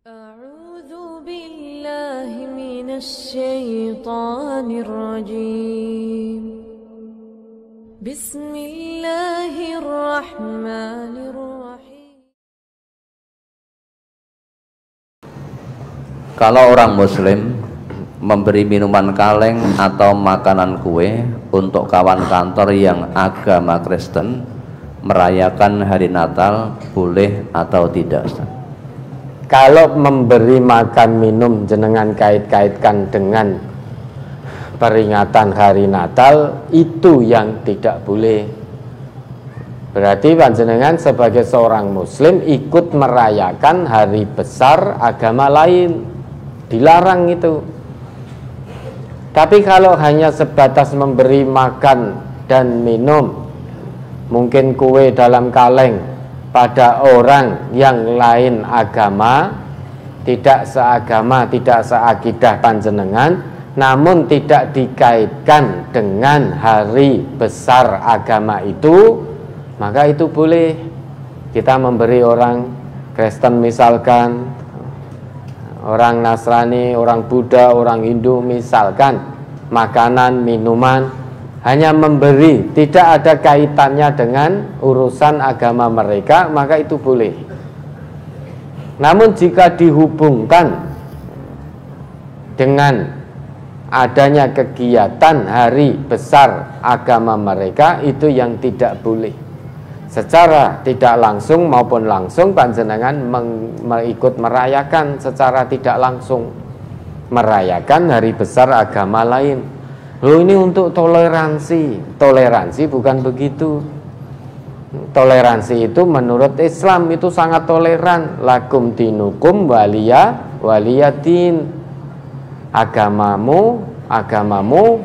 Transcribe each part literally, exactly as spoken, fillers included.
A'udzu billahi minasy syaithanir rajim. Bismillahirrahmanirrahim. Kalau orang muslim memberi minuman kaleng atau makanan kue untuk kawan kantor yang agama Kristen merayakan hari Natal, boleh atau tidak, Ustaz? Kalau memberi makan minum jenengan kait-kaitkan dengan peringatan hari Natal, itu yang tidak boleh. Berarti panjenengan sebagai seorang muslim ikut merayakan hari besar agama lain, dilarang itu. Tapi kalau hanya sebatas memberi makan dan minum, mungkin kue dalam kaleng, pada orang yang lain agama, tidak seagama, tidak seakidah panjenengan, namun tidak dikaitkan dengan hari besar agama itu, maka itu boleh. Kita memberi orang Kristen misalkan, orang Nasrani, orang Buddha, orang Hindu misalkan, makanan, minuman, hanya memberi, tidak ada kaitannya dengan urusan agama mereka, maka itu boleh. Namun jika dihubungkan dengan adanya kegiatan hari besar agama mereka, itu yang tidak boleh. Secara tidak langsung maupun langsung panjenengan mengikut merayakan secara tidak langsung, merayakan hari besar agama lain. Loh, ini untuk toleransi. Toleransi bukan begitu. Toleransi itu menurut Islam itu sangat toleran. Lakum dinukum waliya waliyadin. Agamamu, agamamu,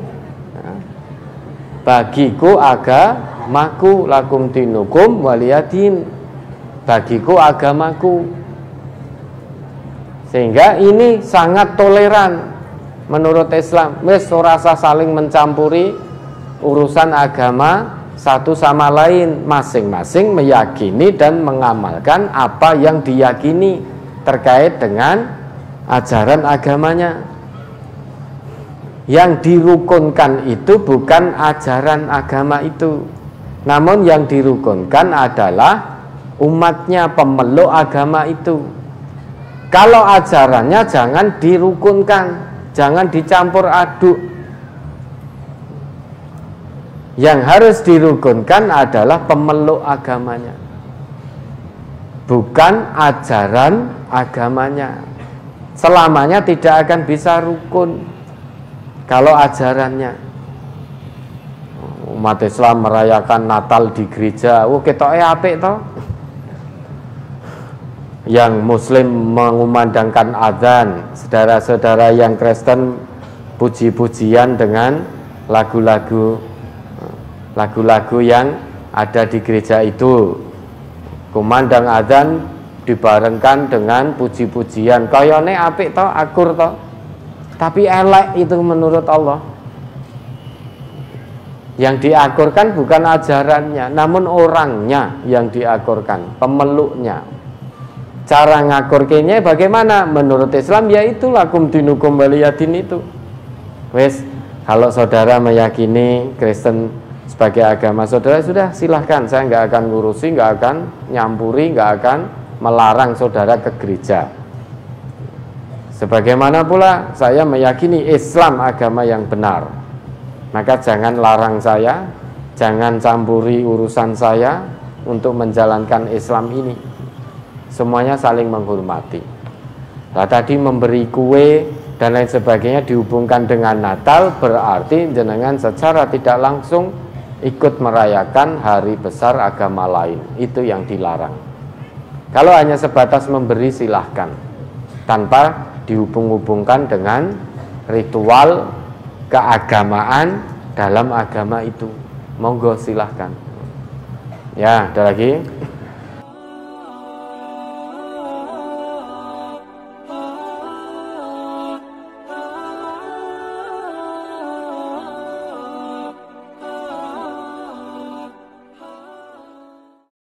bagiku agamaku. Lakum dinukum waliyadin. Bagiku agamaku. Sehingga ini sangat toleran menurut Islam. Wes ora usah saling mencampuri urusan agama satu sama lain, masing-masing meyakini dan mengamalkan apa yang diyakini terkait dengan ajaran agamanya. Yang dirukunkan itu bukan ajaran agama itu, namun yang dirukunkan adalah umatnya, pemeluk agama itu. Kalau ajarannya jangan dirukunkan, jangan dicampur aduk. Yang harus dirukunkan adalah pemeluk agamanya, bukan ajaran agamanya. Selamanya tidak akan bisa rukun kalau ajarannya. Umat Islam merayakan Natal di gereja, oh ketoke apik toh. Yang muslim mengumandangkan azan, saudara-saudara yang Kristen puji-pujian dengan lagu-lagu lagu-lagu yang ada di gereja itu. Kumandang azan dibarengkan dengan puji-pujian, kayane apik toh, akur toh. Tapi elek itu menurut Allah. Yang diakurkan bukan ajarannya, namun orangnya yang diakurkan, pemeluknya. Cara ngakurkenya bagaimana? Menurut Islam yaitu lakum dinukum waliyadin itu. Wes, kalau saudara meyakini Kristen sebagai agama saudara, sudah silahkan, saya nggak akan ngurusi, nggak akan nyampuri, nggak akan melarang saudara ke gereja. Sebagaimana pula saya meyakini Islam agama yang benar, maka jangan larang saya, jangan campuri urusan saya untuk menjalankan Islam ini. Semuanya saling menghormati. Nah, tadi memberi kue dan lain sebagainya dihubungkan dengan Natal, berarti jenengan secara tidak langsung ikut merayakan hari besar agama lain. Itu yang dilarang. Kalau hanya sebatas memberi, silahkan, tanpa dihubung-hubungkan dengan ritual keagamaan dalam agama itu. Monggo silahkan. Ya, ada lagi.